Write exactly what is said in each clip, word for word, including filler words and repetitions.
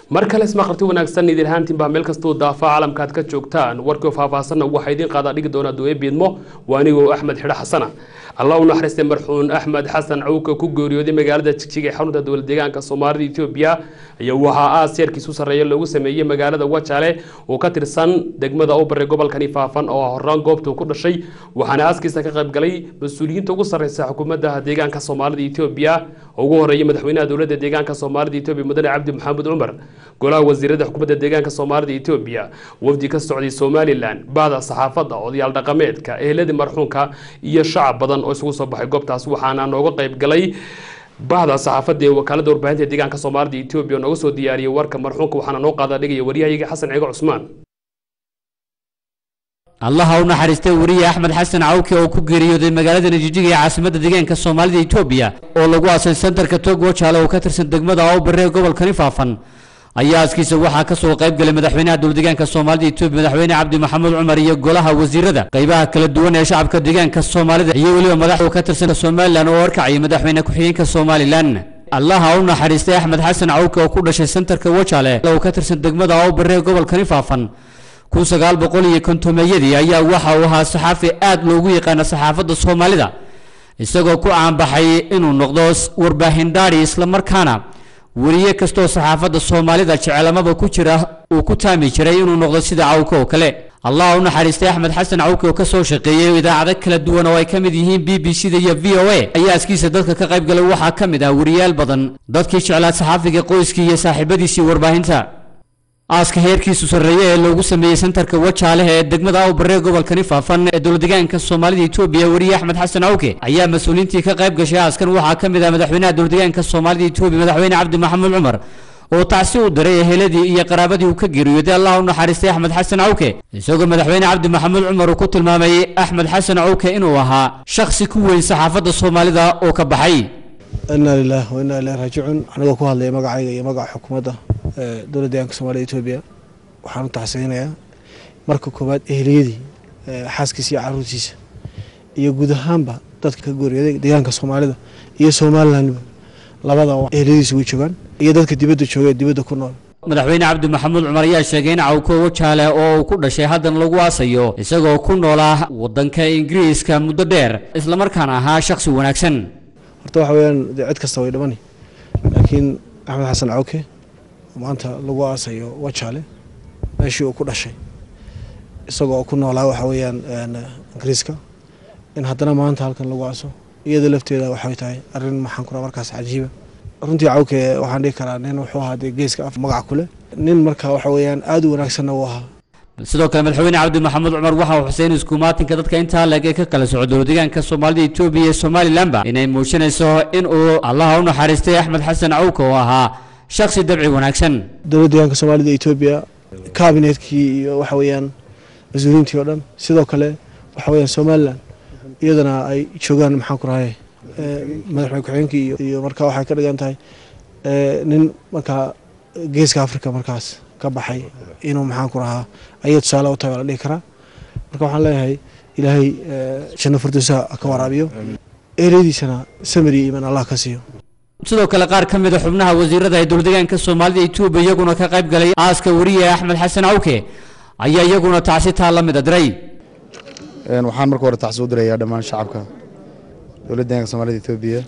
markale isma qarti wanaagsan idin haantiin baa meel kastoo daafa caalamkaad ka joogtaan warkii faahfaahsan waxa idin qaada dhigi doona duwe biidmo waanigo Axmed Xidha Xasana Allah u naxariistay marxuun Axmed Xasan Cawka ku geeriyooday magaalada Jigjiga ee xarunta dowladda deegaanka Soomaalida Itoobiya ayaa waxa aasirkiisu sareeyay lagu sameeyay magaalada Wajaale oo ka tirsan degmada oo bare gobolka Faafan oo horaan goobta ku dhashay waxaana aaskiisa ka qayb galay mas'uuliyiinta ugu sareysa xukuumadda deegaanka Soomaalida Itoobiya ugu horeeyay madaxweynaha dowladda deegaanka Soomaalida Itoobiya Mudane Cabdi Maxamed Umar golaha wasiirada xukuumadda deegaanka Soomaalida Itoobiya wafdi ka socday Somaliland baada saxaafadda odayaal dhaqameedka ehelada marxuunka iyo shacab badan oo isugu soo baxay goobtaas waxaana nooga qayb galay baada saxaafadda ee wakaalada warbaahinta deegaanka Soomaalida Itoobiya oo nooga soo diyaariyay warka marxuunka waxaana noo qaada dhigay wariyaha Xasan Ciigo Cusmaan الله u naxariistay wariye Axmed Xasan Cawka oo ku geeriyooday magaalada Jigjiga ee caasimadda deegaanka Soomaalida Itoobiya oo lagu aasay centerka Tog Wajaale oo ka tirsan degmada oo bare gobolka Faafan ayaa askiisa waxa ka soo qayb galay madaxweynaha dowladda deegaanka Soomaalida Itoobiya madaxweyne Cabdi Maxamed Umar iyo golaha wasiirada qaybaha kala duwan ee shacabka deegaanka Soomaalida iyo waliba madaxda ka tirsan Somaliland oo warkacay madaxweyne ku xigeenka Somaliland الله u naxariistay Axmed Xasan Cawka oo ku dhashay centerka Wajaale oo ka tirsan degmada oo bare gobolka Faafan kun sagaal boqol iyo konton-meeyadii ayaa waxa uu ahaa saxaafi aad loogu yaqaan saxaafadda Soomaalida isagoo ku caan baxay inuu noqdo warbaahin dhaari isla markaana wariye kastoo saxaafadda Soomaalida jecelamada ku jira uu ku taami jiray inuu noqdo sida Cawka oo kale Allah u naxariistay Axmed Xasan Cawka oo ka soo shaqeeyay idaacado kala duwan oo ay ka mid yihiin B B C da iyo V O A ayaa askiisa dadka ka qayb galay waxa ka mid ah wariyaal badan dadkii jeclaa saxaafiga qoyskii iyo saaxiibadiisii warbaahinta aaska heerkiisu sareeyay ee lagu sameeyay centerka Wajaale ee degmada oo bare gobolka Faafan ee dowladda deegaanka Soomaalida Itoobiya wariye Axmed Xasan Cawka ayaa mas'uuliyiintii ka qayb gashay aaskan waxa ka mid ah madaxweynaha dowladda deegaanka Soomaalida Itoobiya madaxweyne Cabdi Maxamed Umar oo taasi u diray eheladii iyo qaraabadii uu ka geeriyooday Allah u naxariistay Axmed Xasan Cawka isagoo madaxweyne Cabdi Maxamed Umar ku tilmaamay Axmed Xasan Cawka inuu ahaa shakhsi ku weyn saxaafadda Soomaalida oo ka baxay inna lillahi wa inna ilayhi raaji'uun aniga ku hadlay magacayga iyo magaca xukuumadda dowladda deegaanka Soomaalida Itoobiya waxaan u taxsiinayaa marka koobaad eheliyadii xaaskiisa iyo caruurtiisa iyo guud ahaanba dadka ka geeriyooday deegaanka Soomaalida iyo Somaliland labada eheliyadiisa way joogaan iyo dadka dibadda jooga dibadda ku nool madaxweyne Cabdi Maxamed Umar ayaa sheegay in Cawka Wajaale oo ku dhashay hadan lagu aasayo isagoo ku noolaa wadanka Ingiriiska muddo dheer isla markaana ahaa shakhsi wanaagsan horta waxa weeyaan cid kasta way dhiman laakiin Axmed Xasan Cawka maanta lagu aasayo Wajaale meeshii uu ku dhashay isagoo ku noolaa waxa weeyaan Ingiriiska in hadana maanta halkan lagu aaso iyada lafteeda waxay tahay arin maxaan ku markaas cajiiba runtii Cawka waxaan dhigi karaa nin wuxuu ahaa geeska af magac kule nin marka waxa weeyaan aad u wanaagsan oo ahaa sidoo kale madaxweyne Cabdi Maxamed Umar waxa uu xuseen isku maatinka dadka inta laga ka kala socdo deegaanka Soomaalida Itoobiya iyo Somaliland inay muujinayso in uu Allah u naxariistay Axmed Xasan Cawka oo ahaa shakhsi dabci wanaagsan dowladda deegaanka Soomaalida Itoobiya kaabinetkii iyo waxa weeyaan mas'uuliyiintii oo dhan sidoo kale waxa weeyaan Somaliland iyadana ay joogaan maxaan ku rahay madaxweyne ku xigeenkii iyo marka waxa ka dhigan tahay nin marka geeska Afrika markaas ka baxay inuu maxaan ku rahaa ayay tusaale u tahay la dhigi karaa marka waxaan leeyahay ilaahay janno firdawsa ka waraabiyo eheladiisana samiri iman Allah ka siiyo sidoo kale qaar ka mid ah xubnaha wasiirada ee dowladda deegaanka Soomaalida Itoobiya iyaguna ka qayb galay aaska wariye Axmed Xasan Cawka ayaa iyaguna taasi taa la mid adray een waxaan markii hore taxsuus u dirayaa dhammaan shacabka dowladda deegaanka Soomaalida Itoobiya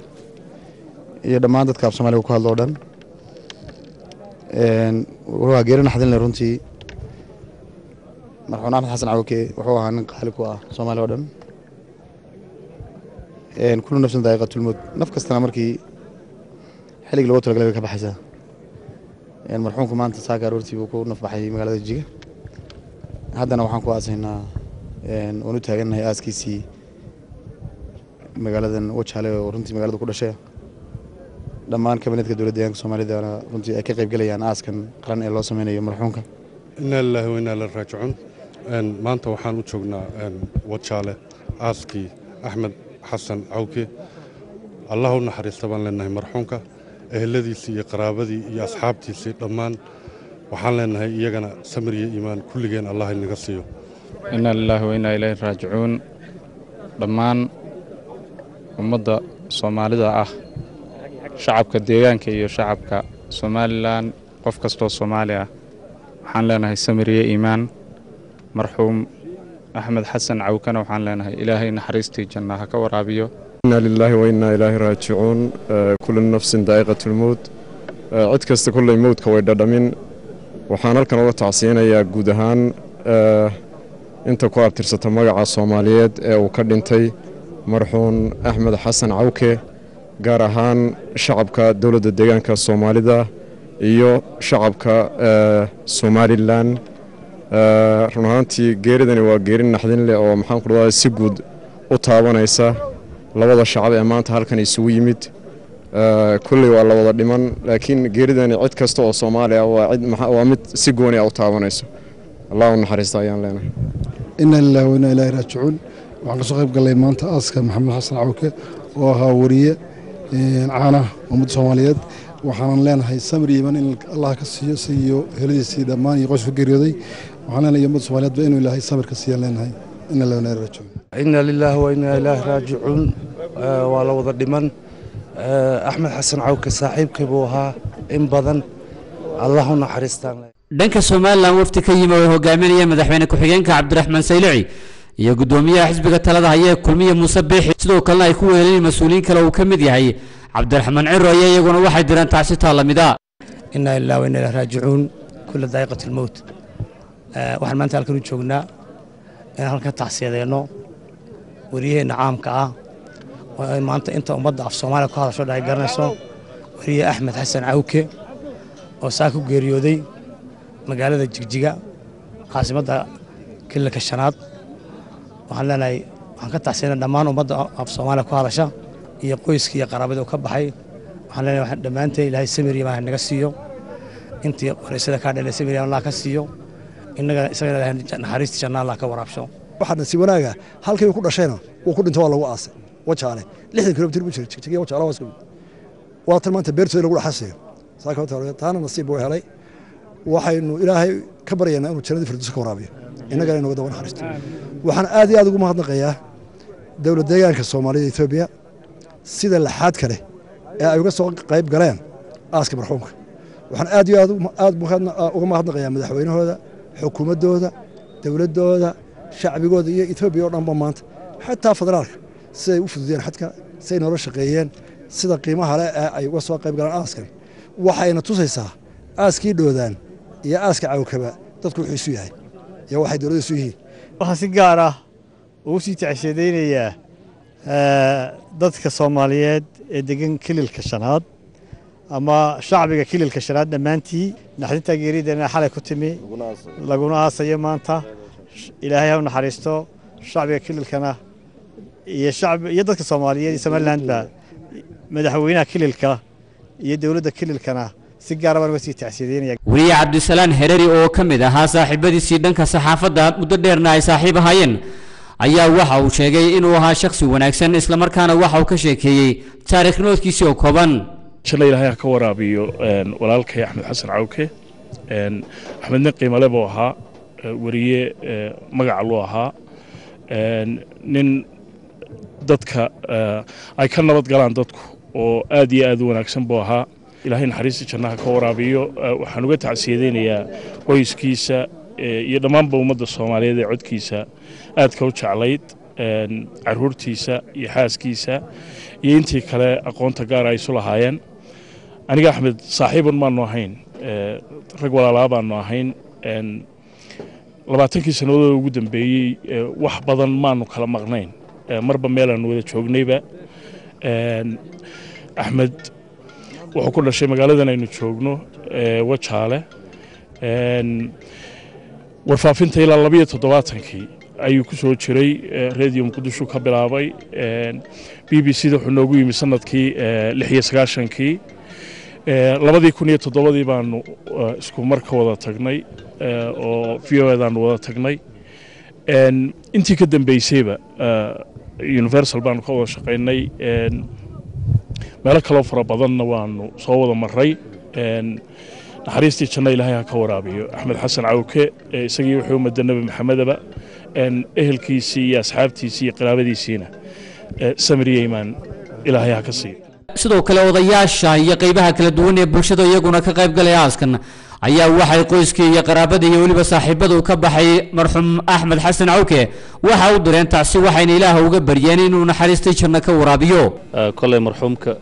iyo dhammaan dadka Soomaaliga ku hadlo dhan een waa geerin xadin runtii marxuun Axmed Xasan Cawka wuxuu ahaa nin qaali ku ah Soomaaliya oo dhan een kullu nafsan daqiiqatul mawt naf kastana markii xilliga lagu talagalay ka baxaysa een marxuunku maanta saaka aroortii uu ku nafbaxay magaalada Jigjiga haddana waxaan ku aasaynaa een uu u taaganahay aaskiisii magaaladan Wajaale oo runtii magaalada ku dhashay dhammaan kabinetka dowladda deegaanka Soomaalida runtii ay ka qayb galayaan aaskan qaran ee loo sameynayo marxuunka inna lillahi wa inna ilayhi raaji'uun een maanta waxaan u joognaa een Wajaale aaskii Axmed Xasan Cawka Allah u naxariisto baan leenahay marxuunka eheladiisii iyo qaraabadii iyo asxaabtiisii dhammaan waxaan leenahay iyagana samir iyo iimaan kulligeen Allah inaga siiyo inna lillahi wa inna ilayhi raaji'uun dhammaan ummadda Soomaalida ah shacabka deegaanka iyo shacabka Somaliland qof kastoo Soomaali ah waxaan leenahay samiriye iimaan marxuum Axmed Xasan Cawkana waxaan leenahay Ilaahay naxariistii jannaha ka waraabiyo inna lillahi wa inna ilayhi raaji'uun kullu nafsin daa'iqatul mawt cid kasta kullay mawdka way dhadhamin waxaan halkan uga tacsiyanayaa guud ahaan inta ku abtirsata magaca Soomaaliyeed ee uu ka dhintay marxuum Axmed Xasan Cawke gaar ahaan shacabka dawladda deegaanka Soomaalida iyo shacabka Somaliland run ahaantii geeridani waa geerin naxdin leh oo maxaan ku dhadaa si guud u taabanaysa labada shacab ee maanta halkan isugu yimid kulli waa la wada dhiman laakiin geeridani cid kasta oo Soomaali ah waa cid waa mid si gooni ah u taabanayso Allahu naxariisto ayaan leenahay inna lillahi wa inna ilayhi raaji'uun waxaan ka soo qayb galay maanta aaska Maxamed Xasan Cawke oo ahaa wariye caana ummadda Soomaaliyeed waxaan leenahay samir iimaan in Allah ka siiyo siiyo heladiisii dhammaan iyo qoyska geeriyooday waxaan leenahay ummadda Soomaaliyeed inuu Ilaahay samir ka siiyo leenahay inna lillahi wa inna ilayhi raaji'uun inna lillahi wa inna ilayhi raaji'uun waa la wada dhiman Axmed Xasan Cawke saaxiibkii buu ahaa in badan Allahu naxariistaan dhanka Soomaaliland wafti ka yimid oo hogaaminaya madaxweyne ku-xigeenka Cabdiraxmaan Saylici iyo gudoomiyaha xisbiga talada haya kulmiye Muuse Biixi sidoo kale ay ku weeleen mas'uuliyiin kale oo ka mid yahay Cabdiraxmaan Ciro iyaguna waxay diraan taasi taalamida inna lillahi wa inna ilayhi raaji'uun kullu daa'iqatul mawt waxaan maanta halkan u joognaa in halka tacsiyadeyno wariyaheena caamka ah oo maanta inta ummadda af Soomaaliya ku hadasho dhaay garanayso wariye Axmed Xasan Cawke oo saa ku geeriyooday magaalada Jigjiga caasimadda kilka shanaad waxaan leenahay waxaan ka tacsiyana dhammaan ummadda af Soomaaliya ku hadasha iyo qoyska iyo qaraabada ka baxay waxaan leenahay waxaan dhamaantay Ilaahay samir iyo naga siiyo intii wareysada ka dhalay samir iyo Allah ka siiyo inaga isaga Ilaahay naxariista janna Allah ka waraabsho waxaan si wanaaga halkii uu ku dhashayna uu ku dhinto waa lagu aasay wajaale lixdan kilomitir buu jiray Jigjiga wajaale waa isku waa tan maanta beertooda lagu dhaxasay saaka taariikh taana nasiib buu helay waxaynu Ilaahay ka baryaynaa inuu jannada firdawska ka waraabiyo inaga inuu dawaan xariisto waxaan aad iyo aad ugu mahadnaqayaa dawladda deegaanka Soomaaliya Itoobiya sida laxaad kale ee ay uga soo qayb galeen aaska marxuumka waxaan aad iyo aad aad uga mahadnaqayaa madaxweynahooda xukuumadooda dawladooda shacbigooda iyo Itoobiya oo dhanba maanta xataa federaalka si ay u fududeen xadka si ay nolol shaqeeyeen sida qiimaha leh ee ay uga soo qayb galeen aaskan waxayna tusaysaa aaskii doodaan iyo aaska Cawkaba dadku wuxuu isu yahay iyo waxay dawladdu isu yihiin waxa si gaar ah uu sii tacshideynaya dadka Soomaaliyeed ee degan kililka shanaad ama shacbiga kililka shanaad dhamaantii naxdinta geeridana xalay ku timi laguna aasayo maanta Ilaahay ha naxariisto shacbiga kililkana iyo shacbi iyo dadka Soomaaliyeed Somaliland ba madaxweynaha kililka iyo dawladda kililkana si gaar ah wasi tacshideynaya wariye Cabdisalaan Hereri oo ka mid ahaa saaxiibadiisii dhanka saxaafadda muddo dheerna ay saaxiib ahaayeen ayaa waxa uu sheegay inuu ahaa shakhsi wanaagsan isla markaana waxa uu ka sheekeeyay taariikh nololkiisa oo kooban shalay Ilaahay ka waraabiyo walaalkay Axmed Xasan Cawke Axmed qiimo leh buu ahaa wariye magac loo ahaa nin dadka ay ka nabad galaan dadku oo aad iyo aad u wanaagsan buu ahaa Ilaahay naxariista jannaha ka waraabiyo waxaan uga tacsiyadeynayaa qoyskiisa iyo dhammaan ummadda Soomaaliyeed ee codkiisa aad ka u jeclayd caruurtiisa iyo xaaskiisa iyo intii kale aqoonta gaar ay isu lahaayeen aniga Axmed saaxiibun ma noo ahayn rag walaalaha baan noo ahayn labaatankii sanadood ugu dambeeyay wax badan maanu kala maqnayn marba meel aan wada joognayba Axmed wuxuu ku dhashay magaaladan aynu joogno wajaale warfaafinta ilaa labiyo toddobaatankii ayuu ku soo jiray radio Muqdisho ka bilaabay B B C da wuxuu noogu yimi sanadkii lix iyo sagaashankii labadii kun iyo toddobadii baanu isku marka wada tagnay oo V O A dan wada tagnay intii ka dambeysayba Universal baanu ka wada shaqeynay meelo kale fara badanna waanu soo wada maray naxariistii janna Ilaahay ha ka waraabiyo Axmed Xasan Cawke isagii wuxuu ummadda Nabi Maxamedaba ehelkiisii iyo asxaabtiisii iyo qaraabadiisiina samir iyo iimaan Ilaahay ha ka siiyo sidoo kale odayaasha iyo qaybaha kala duwan ee bulshada iyaguna ka qayb galay aaskan ayaa waxay qoyskii iyo qaraabada iyo weliba saaxiibada ka baxay marxuum axmed xasan cawke waxa uu direen tacsi waxayna ilaaha uga baryeen inuu naxariistay janno ka waraabiyo kolay marxuumka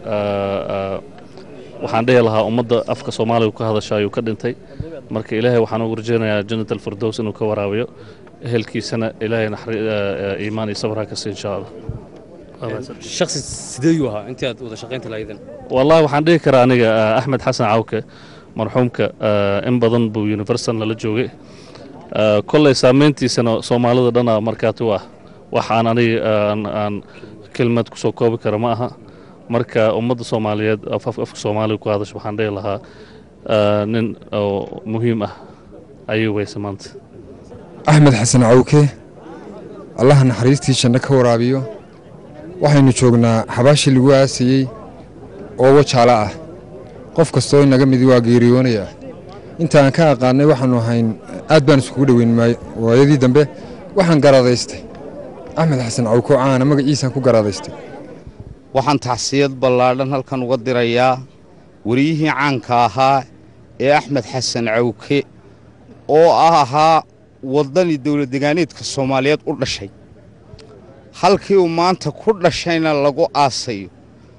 waxaan dhihi lahaa ummadda afka soomaaliga ka hadasha ayuu ka dhintay marka ilaahay waxaan ugu rajaynayaa jannat alfirdows inuu ka waraabiyo ehelkiisana ilaahay iimaan iyo sabr ha ka siin insha allah shakhsi sidee uu ahaa intii aad wada shaqaynta lahaydeen wallahi waxaan dhihi karaa aniga axmed xasan cawke marxuumka in badan buu universal nala joogay kolley saameyntiisana soomaalida dhana markaatu ah waxaan aniga aan kelmad ku soo koobi kara ma aha marka ummadda soomaaliyeed afka soomaaliga ku hadasho waxaan dhihi lahaa nin oo muhiim ah ayuu weyse maanta axmed xasan cawke allaha naxariistii janno ka waraabiyo waxaynu joognaa xabaashii lagu aasayey oo wajaala ah qof kastoo inaga midi waa geeriyoonaya inta aan ka aqaanay waxaanu ahayn aad baan iskugu dhoweyn waayadii dambe waxaan garaadaystay axmed xasan cawke oo caana magaciisaan ku garaadaystay waxaan tacsiyad ballaadhan halkan uga dirayaa wariyihii caanka ahaa ee axmed xasan cawke oo ahaa waddani dowladdeegaaneedka soomaaliyeed u dhashay halkii uu maanta ku dhashayna lagu aasayo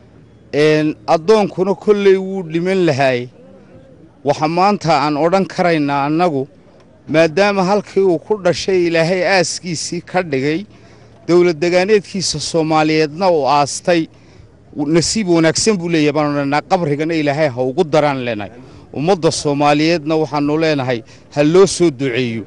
addoonkuna kolley wuu dhiman lahaay waxa maanta aan odhan karaynaa annagu maadaama halkii uu ku dhashay ilaahay aaskiisii ka dhigay dowladdeegaaneedkiisa soomaaliyeedna uu aastay nasiib wanaagsan buu leeyahay baan odhanaa qabrigana ilaahay ha ugu daraan leenahay ummadda soomaaliyeedna waxaannu leenahay ha loo soo duceeyo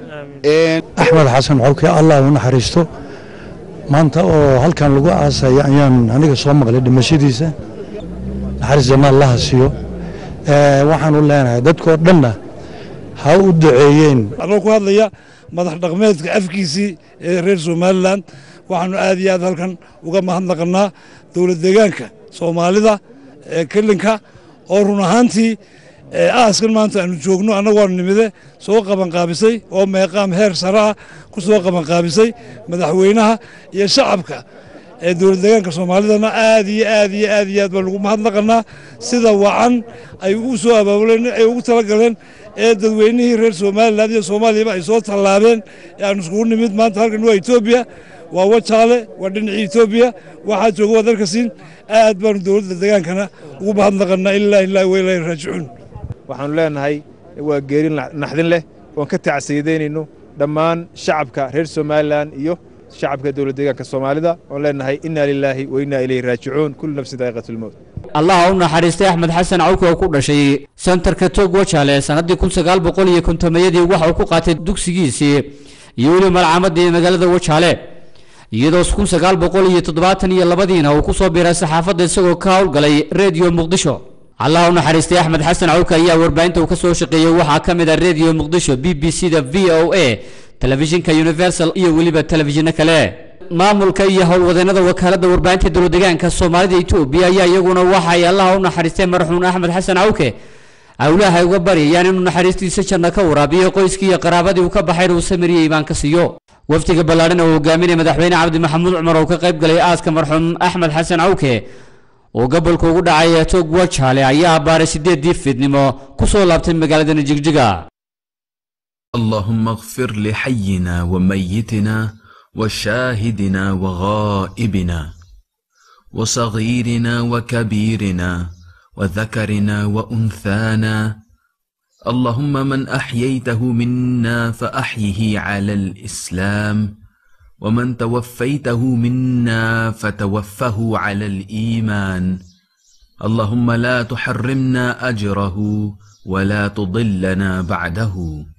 axmed xasan cawke allah u naxariisto maanta oo halkan lagu aasaya ayaan aniga soo maqlay dhimashadiisa naxariis janno allaha siiyo waxaanu leenahay dadkoo dhanna ha u duceeyeen anoo ku hadlaya madax dhaqmeedka afkiisii ee reer somalilan waxaanu aad iyo aad halkan uga mahadnaqannaa dowlad deegaanka soomaalida ee kelinka oo run ahaantii aaskan maanta aanu joogno annagu waanu nimide soo qabanqaabisay oo meeqaam heer sare ah ku soo qabanqaabisay madaxweynaha iyo shacabka ee dowlad deegaanka soomaalidana aad iyo aad iyo aad iyo aad baan ugu mahadnaqannaa sida wacan ay u soo abaabuleen ay ugu talagaleen ee dadweynihii reer somaliland iyo soomaaliyaba ay soo tallaabeen ee aanu iskugu nimid maanta halkan waa etoobiya waa wajaale waa dhinacii etoobiya waxaa jooga waa dalka siin aad baanu dowladda deegaankana ugu mahadnaqannaa ilaa ilaa weylaahi raajicuun waxaanu leenahay waa geeri naxdin leh oon ka tacsiyadeynayno dhammaan shacabka reer somalilan iyo shacabka dowlad deegaanka soomaalida oon leenahay innaa lilaahi wa innaa ilayhi raajicuun kullu nafsin daa'iqatulmowt allaha u naxariistay axmed xasan cawke oo ku dhashay santarka toog wajaale sannaddii kun sagaal boqol iyo kontomayadii waxa uu ku qaatay dugsigiisii iyo weliba malcaamadii magaalada wajaale iyadoo kun sagaal boqol iyo toddobaatan iyo labadiina uu ku soo biiray saxaafadda isagoo ka howlgalay reediyo muqdisho allaha u naxariistay axmed xasan cawke ayaa warbaahinta uu ka soo shaqeeyey waxaa ka mid ah reediyo muqdisho b b c da v o a telefishinka universal iyo weliba telefishinno kale maamulka iyo howlwadeennada wakaaladda warbaahinta dowlad deegaanka soomaalida etoobiya ayaa iyaguna waxa ay allaha u naxariistay marxuum axmed xasan cawke awlaha uga baryayaan inuu naxariistiisa janno ka waraabiyo qoyskii iyo qaraabadii uu ka baxay uu samiriyey iibaan ka siiyo wafdiga ballaadhan oo hogaaminaya madaxweyne cabdi maxamuud cumar oo ka qayb galay aaska marxuum axmed xasan cawke oo gobolka ugu dhacay toog wajaale ayaa abbaaray sideedii fiidnimo ku soo laabtay magaalada jigjiga اللهم اغفر لحينا وميتنا وشاهدنا وغائبنا وصغيرنا وكبيرنا وذكرنا وأنثانا اللهم من أحييته منا فأحيه على الإسلام ومن توفيته منا فتوفه على الإيمان اللهم لا تحرمنا أجره ولا تضلنا بعده